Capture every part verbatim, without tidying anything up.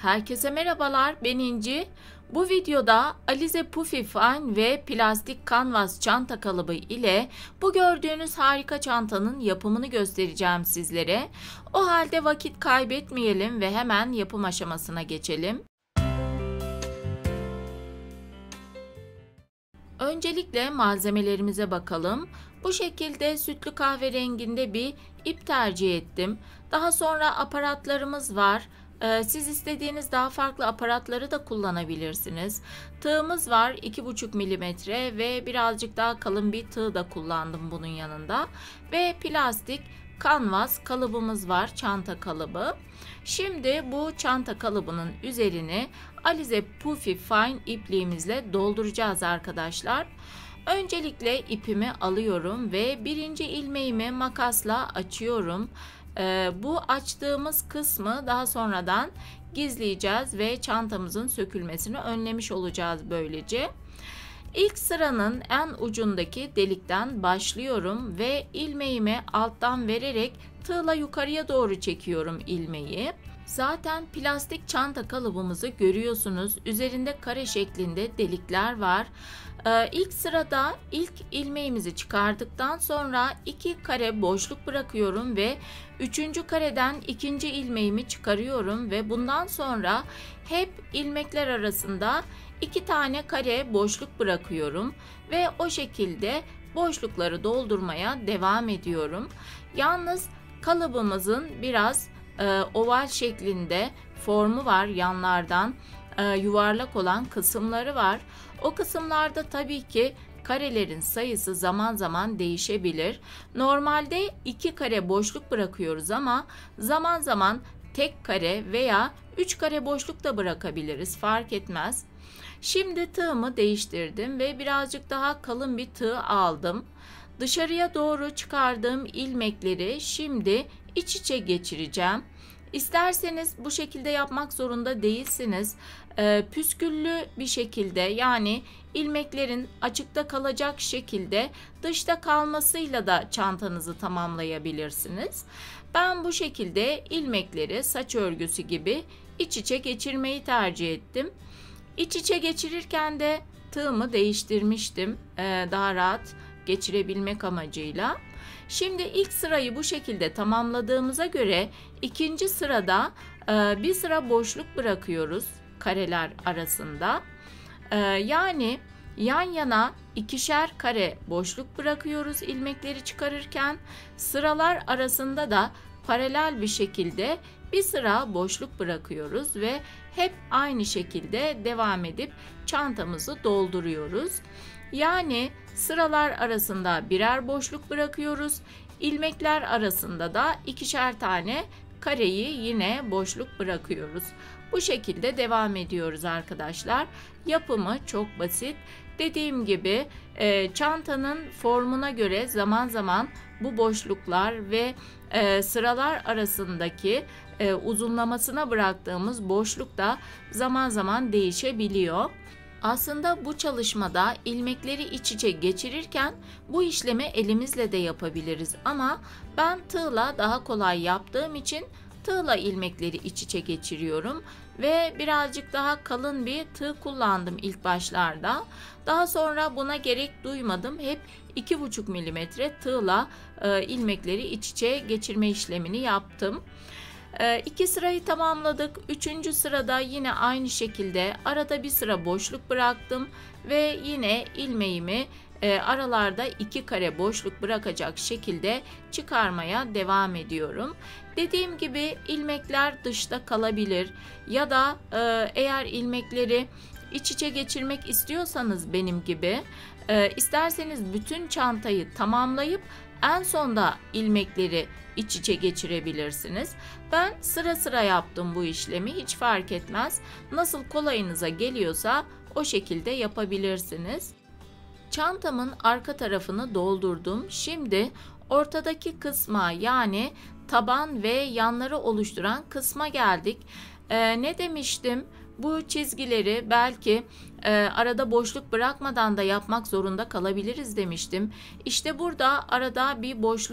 Herkese merhabalar, ben İnci. Bu videoda Alize Puffy Fine ve plastik kanvas çanta kalıbı ile bu gördüğünüz harika çantanın yapımını göstereceğim sizlere. O halde vakit kaybetmeyelim ve hemen yapım aşamasına geçelim. Öncelikle malzemelerimize bakalım. Bu şekilde sütlü kahverenginde bir ip tercih ettim. Daha sonra aparatlarımız var. Siz istediğiniz daha farklı aparatları da kullanabilirsiniz. Tığımız var iki buçuk milimetre ve birazcık daha kalın bir tığ da kullandım bunun yanında. Ve plastik kanvas kalıbımız var, çanta kalıbı. Şimdi bu çanta kalıbının üzerini Alize Puffy Fine ipliğimizle dolduracağız arkadaşlar. Öncelikle ipimi alıyorum ve birinci ilmeğimi makasla açıyorum. Ee, bu açtığımız kısmı daha sonradan gizleyeceğiz ve çantamızın sökülmesini önlemiş olacağız böylece. İlk sıranın en ucundaki delikten başlıyorum ve ilmeğimi alttan vererek tığla yukarıya doğru çekiyorum ilmeği. Zaten plastik çanta kalıbımızı görüyorsunuz. Üzerinde kare şeklinde delikler var. Ee, ilk sırada ilk ilmeğimizi çıkardıktan sonra iki kare boşluk bırakıyorum ve üçüncü kareden ikinci ilmeğimi çıkarıyorum ve bundan sonra hep ilmekler arasında iki tane kare boşluk bırakıyorum ve o şekilde boşlukları doldurmaya devam ediyorum. Yalnız kalıbımızın biraz e, oval şeklinde formu var, yanlardan e, yuvarlak olan kısımları var. O kısımlarda tabii ki karelerin sayısı zaman zaman değişebilir. Normalde iki kare boşluk bırakıyoruz ama zaman zaman tek kare veya üç kare boşluk da bırakabiliriz, fark etmez. Şimdi tığımı değiştirdim ve birazcık daha kalın bir tığ aldım. Dışarıya doğru çıkardığım ilmekleri şimdi iç içe geçireceğim. İsterseniz bu şekilde yapmak zorunda değilsiniz. Ee, püsküllü bir şekilde, yani ilmeklerin açıkta kalacak şekilde dışta kalmasıyla da çantanızı tamamlayabilirsiniz. Ben bu şekilde ilmekleri saç örgüsü gibi iç içe geçirmeyi tercih ettim. İç içe geçirirken de tığımı değiştirmiştim ee, daha rahat geçirebilmek amacıyla. Şimdi ilk sırayı bu şekilde tamamladığımıza göre ikinci sırada e, bir sıra boşluk bırakıyoruz kareler arasında. E, yani yan yana ikişer kare boşluk bırakıyoruz ilmekleri çıkarırken, sıralar arasında da paralel bir şekilde bir sıra boşluk bırakıyoruz ve hep aynı şekilde devam edip çantamızı dolduruyoruz. Yani sıralar arasında birer boşluk bırakıyoruz. İlmekler arasında da ikişer tane kareyi yine boşluk bırakıyoruz. Bu şekilde devam ediyoruz arkadaşlar. Yapımı çok basit. Dediğim gibi e, çantanın formuna göre zaman zaman bu boşluklar ve e, sıralar arasındaki e, uzunlamasına bıraktığımız boşluk da zaman zaman değişebiliyor. Aslında bu çalışmada ilmekleri iç içe geçirirken bu işlemi elimizle de yapabiliriz ama ben tığla daha kolay yaptığım için tığla ilmekleri iç içe geçiriyorum ve birazcık daha kalın bir tığ kullandım ilk başlarda. Daha sonra buna gerek duymadım. Hep iki buçuk milimetre tığla e, ilmekleri iç içe geçirme işlemini yaptım. E, iki sırayı tamamladık. Üçüncü sırada yine aynı şekilde arada bir sıra boşluk bıraktım ve yine ilmeğimi e, aralarda iki kare boşluk bırakacak şekilde çıkarmaya devam ediyorum. Dediğim gibi ilmekler dışta kalabilir ya da e, eğer ilmekleri iç içe geçirmek istiyorsanız benim gibi e, isterseniz bütün çantayı tamamlayıp en sonda ilmekleri iç içe geçirebilirsiniz. Ben sıra sıra yaptım bu işlemi, hiç fark etmez. Nasıl kolayınıza geliyorsa o şekilde yapabilirsiniz. Çantamın arka tarafını doldurdum. Şimdi ortadaki kısma, yani taban ve yanları oluşturan kısma geldik. Ee, ne demiştim? Bu çizgileri belki e, arada boşluk bırakmadan da yapmak zorunda kalabiliriz demiştim. İşte burada arada bir boşluk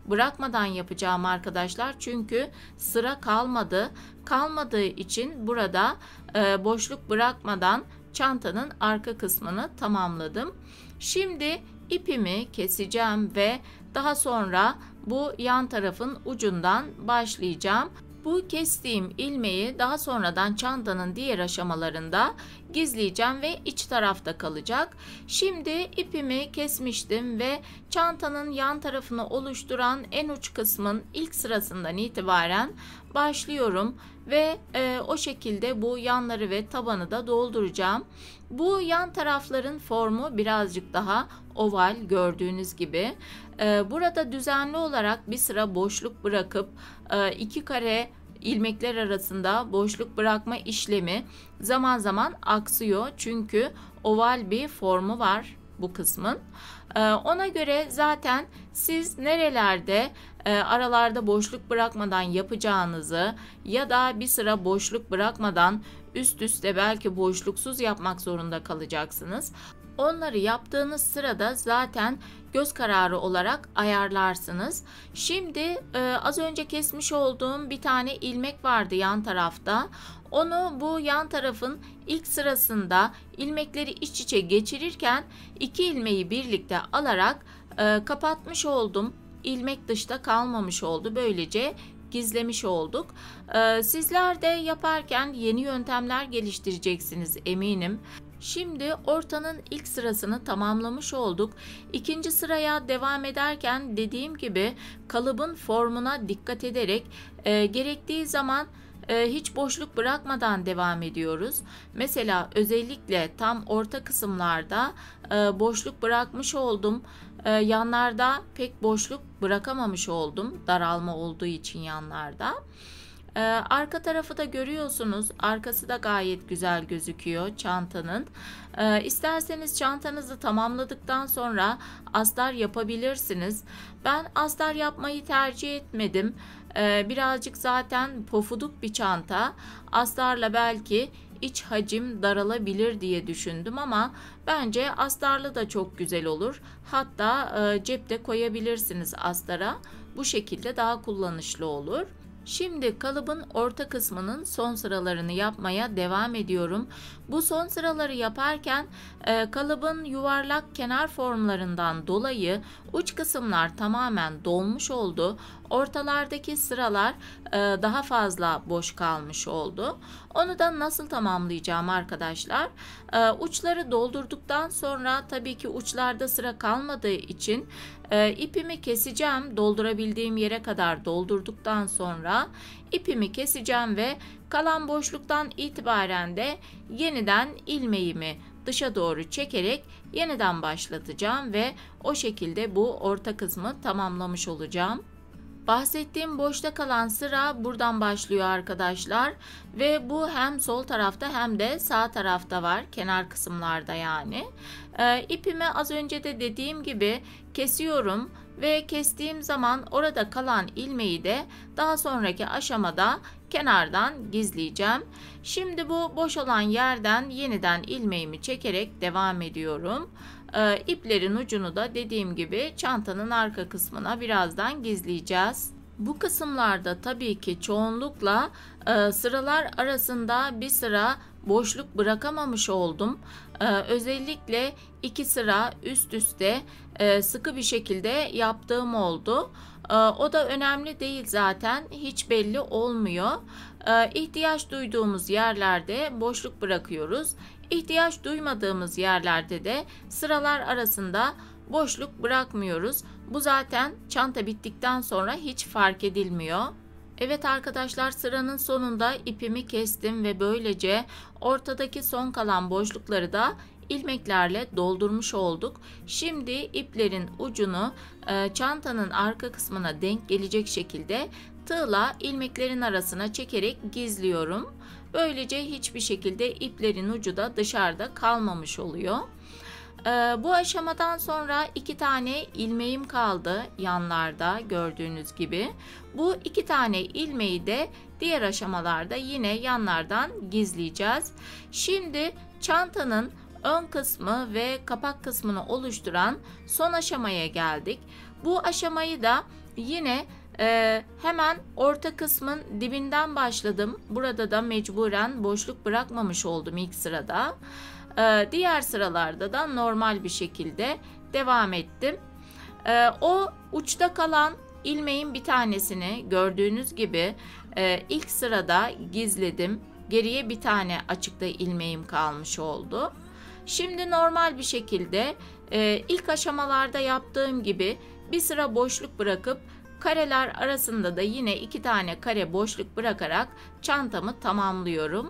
bırakmadan yapacağım arkadaşlar. Çünkü sıra kalmadı. Kalmadığı için burada e, boşluk bırakmadan çantanın arka kısmını tamamladım. Şimdi ipimi keseceğim ve daha sonra bu yan tarafın ucundan başlayacağım. Bu kestiğim ilmeği daha sonradan çantanın diğer aşamalarında gizleyeceğim ve iç tarafta kalacak. Şimdi ipimi kesmiştim ve çantanın yan tarafını oluşturan en uç kısmın ilk sırasından itibaren başlıyorum ve e, o şekilde bu yanları ve tabanı da dolduracağım. Bu yan tarafların formu birazcık daha oval, gördüğünüz gibi. E, burada düzenli olarak bir sıra boşluk bırakıp e, iki kare ilmekler arasında boşluk bırakma işlemi zaman zaman aksıyor. Çünkü oval bir formu var bu kısmın. Ee, ona göre zaten siz nerelerde e, aralarda boşluk bırakmadan yapacağınızı ya da bir sıra boşluk bırakmadan üst üste belki boşluksuz yapmak zorunda kalacaksınız. Onları yaptığınız sırada zaten göz kararı olarak ayarlarsınız. Şimdi e, az önce kesmiş olduğum bir tane ilmek vardı yan tarafta. Onu bu yan tarafın ilk sırasında ilmekleri iç içe geçirirken iki ilmeği birlikte alarak e, kapatmış oldum. İlmek dışta kalmamış oldu. Böylece gizlemiş olduk. E, sizler de yaparken yeni yöntemler geliştireceksiniz eminim. Şimdi ortanın ilk sırasını tamamlamış olduk. İkinci sıraya devam ederken dediğim gibi kalıbın formuna dikkat ederek e, gerektiği zaman e, hiç boşluk bırakmadan devam ediyoruz. Mesela özellikle tam orta kısımlarda e, boşluk bırakmış oldum. E, yanlarda pek boşluk bırakamamış oldum. Daralma olduğu için yanlarda. Ee, arka tarafı da görüyorsunuz. Arkası da gayet güzel gözüküyor çantanın. Ee, isterseniz çantanızı tamamladıktan sonra astar yapabilirsiniz. Ben astar yapmayı tercih etmedim. Ee, birazcık zaten pofuduk bir çanta. Astarla belki iç hacim daralabilir diye düşündüm ama bence astarlı da çok güzel olur. Hatta e, cepte koyabilirsiniz astara. Bu şekilde daha kullanışlı olur. Şimdi kalıbın orta kısmının son sıralarını yapmaya devam ediyorum. Bu son sıraları yaparken e, kalıbın yuvarlak kenar formlarından dolayı uç kısımlar tamamen dolmuş oldu. Ortalardaki sıralar e, daha fazla boş kalmış oldu. Onu da nasıl tamamlayacağım arkadaşlar? E, uçları doldurduktan sonra tabii ki uçlarda sıra kalmadığı için e, ipimi keseceğim. Doldurabildiğim yere kadar doldurduktan sonra ipimi keseceğim ve kalan boşluktan itibaren de yeniden ilmeğimi dışa doğru çekerek yeniden başlatacağım ve o şekilde bu orta kısmı tamamlamış olacağım. Bahsettiğim boşta kalan sıra buradan başlıyor arkadaşlar ve bu hem sol tarafta hem de sağ tarafta var, kenar kısımlarda yani. Ee, ipimi az önce de dediğim gibi kesiyorum ve kestiğim zaman orada kalan ilmeği de daha sonraki aşamada kenardan gizleyeceğim. Şimdi bu boş olan yerden yeniden ilmeğimi çekerek devam ediyorum. Ee, iplerin ucunu da dediğim gibi çantanın arka kısmına birazdan gizleyeceğiz. Bu kısımlarda tabii ki çoğunlukla e, sıralar arasında bir sıra boşluk bırakamamış oldum. Ee, özellikle iki sıra üst üste e, sıkı bir şekilde yaptığım oldu. Ee, o da önemli değil zaten, hiç belli olmuyor. Ee, ihtiyaç duyduğumuz yerlerde boşluk bırakıyoruz. İhtiyaç duymadığımız yerlerde de sıralar arasında boşluk bırakmıyoruz. Bu zaten çanta bittikten sonra hiç fark edilmiyor. Evet arkadaşlar, sıranın sonunda ipimi kestim ve böylece ortadaki son kalan boşlukları da ilmeklerle doldurmuş olduk. Şimdi iplerin ucunu e, çantanın arka kısmına denk gelecek şekilde tığla ilmeklerin arasına çekerek gizliyorum. Böylece hiçbir şekilde iplerin ucu da dışarıda kalmamış oluyor. Ee, bu aşamadan sonra iki tane ilmeğim kaldı yanlarda gördüğünüz gibi. Bu iki tane ilmeği de diğer aşamalarda yine yanlardan gizleyeceğiz. Şimdi çantanın ön kısmı ve kapak kısmını oluşturan son aşamaya geldik. Bu aşamayı da Yine e, hemen orta kısmın dibinden başladım. Burada da mecburen boşluk bırakmamış oldum ilk sırada. E, diğer sıralarda da normal bir şekilde devam ettim. E, o uçta kalan ilmeğin bir tanesini gördüğünüz gibi e, ilk sırada gizledim. Geriye bir tane açıkta ilmeğim kalmış oldu. Şimdi normal bir şekilde e, ilk aşamalarda yaptığım gibi bir sıra boşluk bırakıp kareler arasında da yine iki tane kare boşluk bırakarak çantamı tamamlıyorum.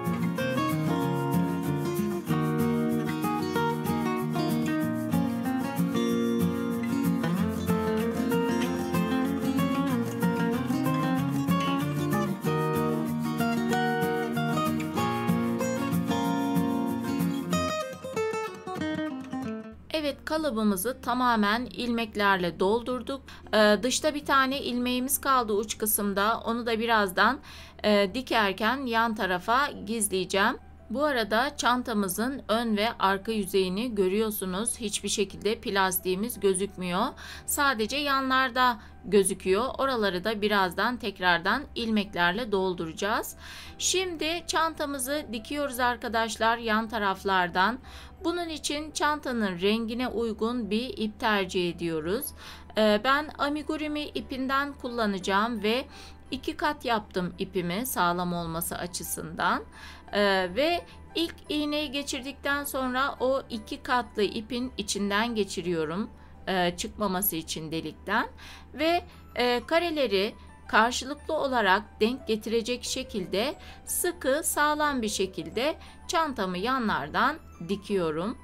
Evet, kalıbımızı tamamen ilmeklerle doldurduk. Ee, dışta bir tane ilmeğimiz kaldı uç kısımda. Onu da birazdan e, dikerken yan tarafa gizleyeceğim. Bu arada çantamızın ön ve arka yüzeyini görüyorsunuz. Hiçbir şekilde plastiğimiz gözükmüyor. Sadece yanlarda gözüküyor. Oraları da birazdan tekrardan ilmeklerle dolduracağız. Şimdi çantamızı dikiyoruz arkadaşlar yan taraflardan. Bunun için çantanın rengine uygun bir ip tercih ediyoruz. Ee, ben amigurumi ipinden kullanacağım ve iki kat yaptım ipimi sağlam olması açısından. Ee, ve ilk iğneyi geçirdikten sonra o iki katlı ipin içinden geçiriyorum e, çıkmaması için delikten ve e, kareleri karşılıklı olarak denk getirecek şekilde sıkı sağlam bir şekilde çantamı yanlardan dikiyorum.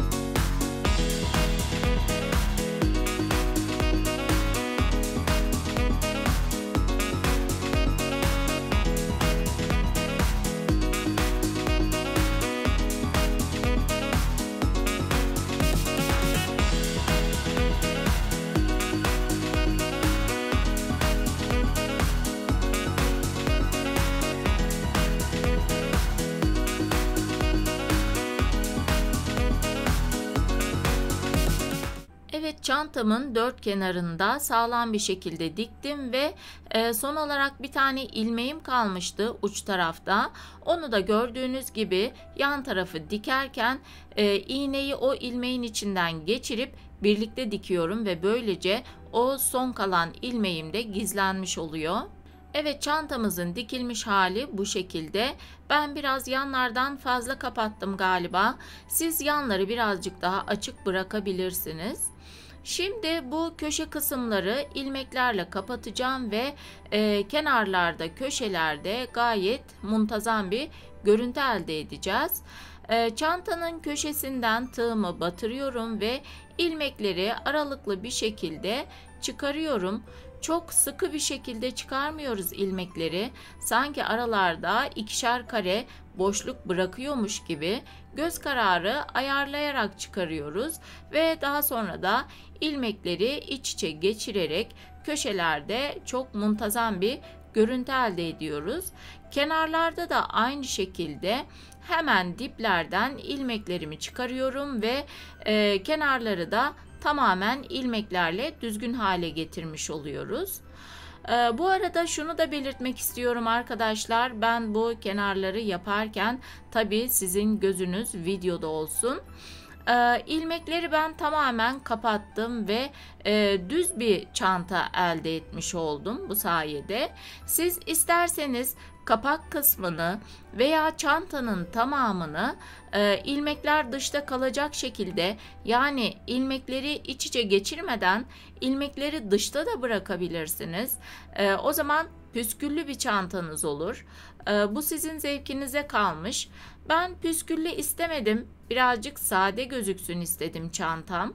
Evet, çantamın dört kenarında sağlam bir şekilde diktim ve e, son olarak bir tane ilmeğim kalmıştı uç tarafta. Onu da gördüğünüz gibi yan tarafı dikerken e, iğneyi o ilmeğin içinden geçirip birlikte dikiyorum ve böylece o son kalan ilmeğim de gizlenmiş oluyor. Evet, çantamızın dikilmiş hali bu şekilde. Ben biraz yanlardan fazla kapattım galiba. Siz yanları birazcık daha açık bırakabilirsiniz. Şimdi bu köşe kısımları ilmeklerle kapatacağım ve e, kenarlarda, köşelerde gayet muntazam bir görüntü elde edeceğiz. E, çantanın köşesinden tığımı batırıyorum ve ilmekleri aralıklı bir şekilde çıkarıyorum. Çok sıkı bir şekilde çıkarmıyoruz ilmekleri. Sanki aralarda ikişer kare boşluk bırakıyormuş gibi göz kararı ayarlayarak çıkarıyoruz ve daha sonra da ilmekleri iç içe geçirerek köşelerde çok muntazam bir görüntü elde ediyoruz. Kenarlarda da aynı şekilde hemen diplerden ilmeklerimi çıkarıyorum ve e, kenarları da tamamen ilmeklerle düzgün hale getirmiş oluyoruz. Ee, bu arada şunu da belirtmek istiyorum arkadaşlar. Ben bu kenarları yaparken tabii sizin gözünüz videoda olsun. Ee, ilmekleri ben tamamen kapattım ve e, düz bir çanta elde etmiş oldum bu sayede. Siz isterseniz kapak kısmını veya çantanın tamamını e, ilmekler dışta kalacak şekilde, yani ilmekleri iç içe geçirmeden ilmekleri dışta da bırakabilirsiniz. E, o zaman püsküllü bir çantanız olur. E, bu sizin zevkinize kalmış. Ben püsküllü istemedim. Birazcık sade gözüksün istedim çantam.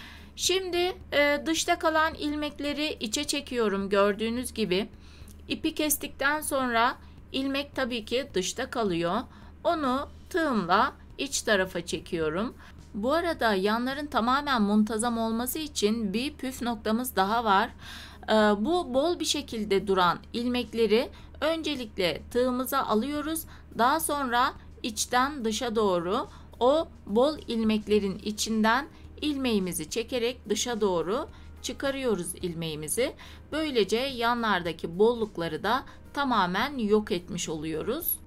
Şimdi e, dışta kalan ilmekleri içe çekiyorum gördüğünüz gibi. İpi kestikten sonra ilmek tabii ki dışta kalıyor. Onu tığımla iç tarafa çekiyorum. Bu arada yanların tamamen muntazam olması için bir püf noktamız daha var. Ee, bu bol bir şekilde duran ilmekleri öncelikle tığımıza alıyoruz. Daha sonra içten dışa doğru o bol ilmeklerin içinden ilmeğimizi çekerek dışa doğru çıkarıyoruz ilmeğimizi. Böylece yanlardaki bollukları da tamamen yok etmiş oluyoruz.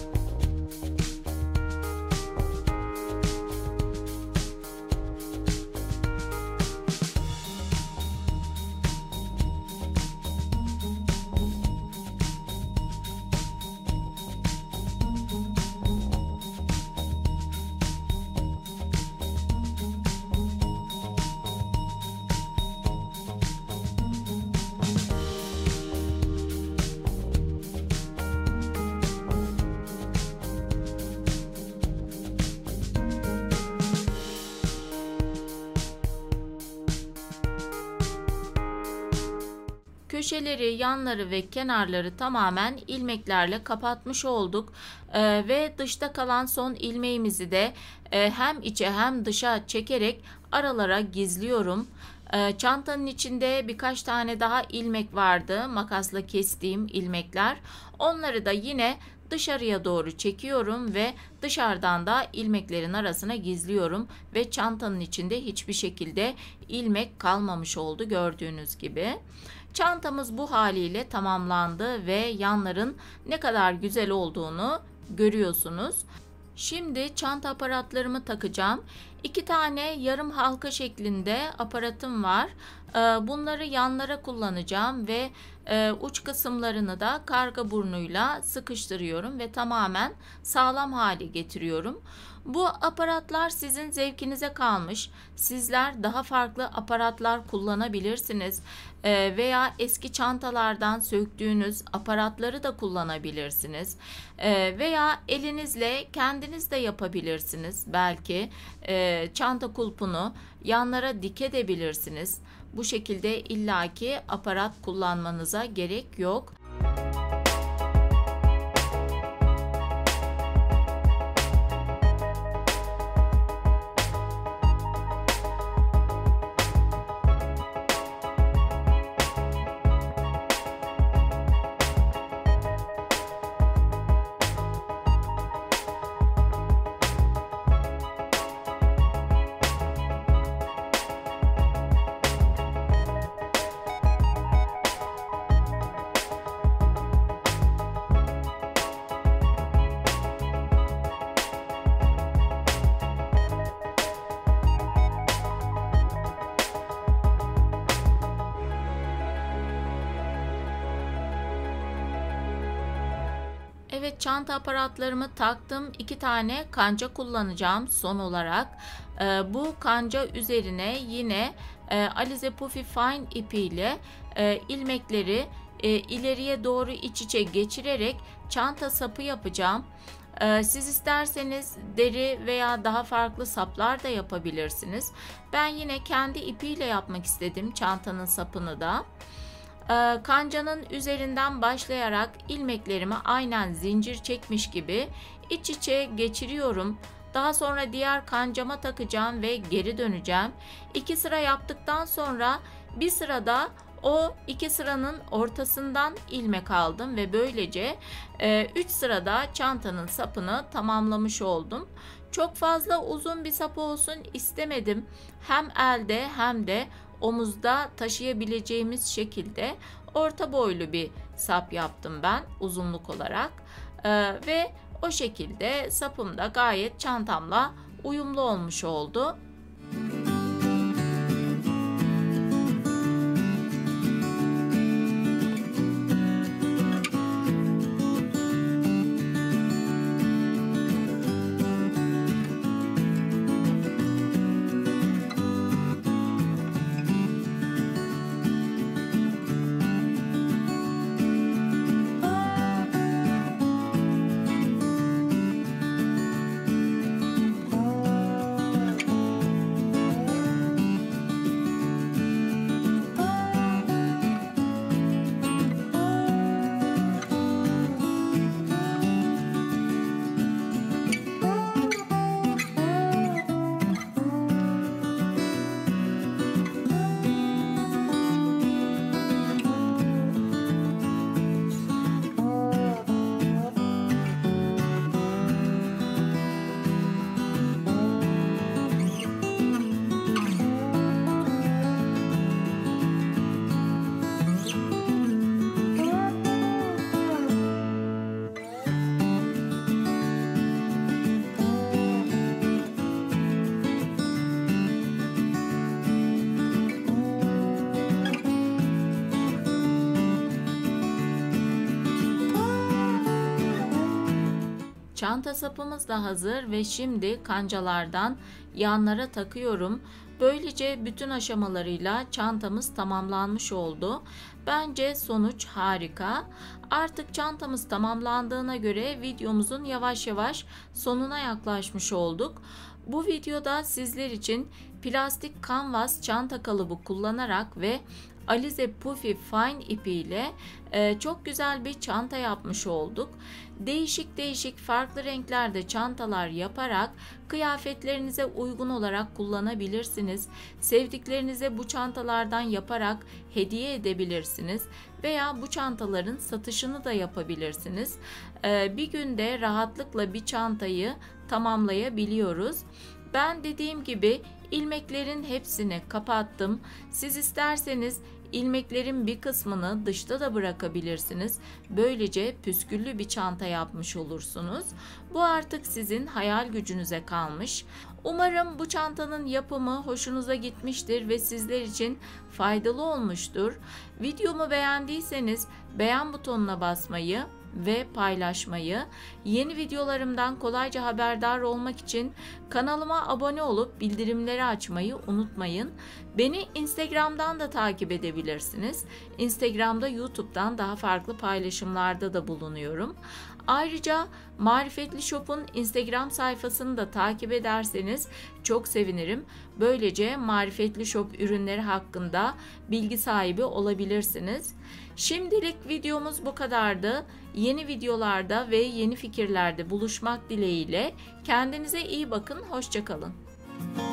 Köşeleri, yanları ve kenarları tamamen ilmeklerle kapatmış olduk. Ee, ve dışta kalan son ilmeğimizi de e, hem içe hem dışa çekerek aralara gizliyorum. Ee, çantanın içinde birkaç tane daha ilmek vardı, makasla kestiğim ilmekler. Onları da yine dışarıya doğru çekiyorum ve dışarıdan da ilmeklerin arasına gizliyorum ve çantanın içinde hiçbir şekilde ilmek kalmamış oldu gördüğünüz gibi. Çantamız bu haliyle tamamlandı ve yanların ne kadar güzel olduğunu görüyorsunuz. Şimdi çanta aparatlarımı takacağım. İki tane yarım halka şeklinde aparatım var. Bunları yanlara kullanacağım ve uç kısımlarını da karga burnuyla sıkıştırıyorum ve tamamen sağlam hale getiriyorum. Bu aparatlar sizin zevkinize kalmış. Sizler daha farklı aparatlar kullanabilirsiniz. Ee, veya eski çantalardan söktüğünüz aparatları da kullanabilirsiniz. Ee, veya elinizle kendiniz de yapabilirsiniz. Belki e, çanta kulpunu yanlara dikebilirsiniz. Bu şekilde illaki aparat kullanmanıza gerek yok. Evet, çanta aparatlarımı taktım. İki tane kanca kullanacağım son olarak. Ee, bu kanca üzerine yine e, Alize Puffy Fine ipiyle e, ilmekleri e, ileriye doğru iç içe geçirerek çanta sapı yapacağım. Ee, siz isterseniz deri veya daha farklı saplar da yapabilirsiniz. Ben yine kendi ipiyle yapmak istedim çantanın sapını da. Kancanın üzerinden başlayarak ilmeklerimi aynen zincir çekmiş gibi iç içe geçiriyorum. Daha sonra diğer kancama takacağım ve geri döneceğim. İki sıra yaptıktan sonra bir sırada o iki sıranın ortasından ilmek aldım ve böylece üç sırada çantanın sapını tamamlamış oldum. Çok fazla uzun bir sap olsun istemedim. Hem elde hem de omuzda taşıyabileceğimiz şekilde orta boylu bir sap yaptım ben uzunluk olarak. Ee, ve o şekilde sapım da gayet çantamla uyumlu olmuş oldu. Çanta sapımız da hazır ve şimdi kancalardan yanlara takıyorum. Böylece bütün aşamalarıyla çantamız tamamlanmış oldu. Bence sonuç harika. Artık çantamız tamamlandığına göre videomuzun yavaş yavaş sonuna yaklaşmış olduk. Bu videoda sizler için plastik kanvas çanta kalıbı kullanarak ve Alize Puffy Fine ipiyle e, çok güzel bir çanta yapmış olduk. Değişik değişik farklı renklerde çantalar yaparak kıyafetlerinize uygun olarak kullanabilirsiniz. Sevdiklerinize bu çantalardan yaparak hediye edebilirsiniz veya bu çantaların satışını da yapabilirsiniz. E, bir günde rahatlıkla bir çantayı tamamlayabiliyoruz. Ben dediğim gibi ilmeklerin hepsini kapattım. Siz isterseniz ilmeklerin bir kısmını dışta da bırakabilirsiniz. Böylece püsküllü bir çanta yapmış olursunuz. Bu artık sizin hayal gücünüze kalmış. Umarım bu çantanın yapımı hoşunuza gitmiştir ve sizler için faydalı olmuştur. Videomu beğendiyseniz beğen butonuna basmayı ve paylaşmayı, yeni videolarımdan kolayca haberdar olmak için kanalıma abone olup bildirimleri açmayı unutmayın. Beni Instagram'dan da takip edebilirsiniz. Instagram'da YouTube'dan daha farklı paylaşımlarda da bulunuyorum. Ayrıca Marifetli Shop'un Instagram sayfasını da takip ederseniz çok sevinirim. Böylece Marifetli Shop ürünleri hakkında bilgi sahibi olabilirsiniz. Şimdilik videomuz bu kadardı. Yeni videolarda ve yeni fikirlerde buluşmak dileğiyle kendinize iyi bakın. Hoşça kalın.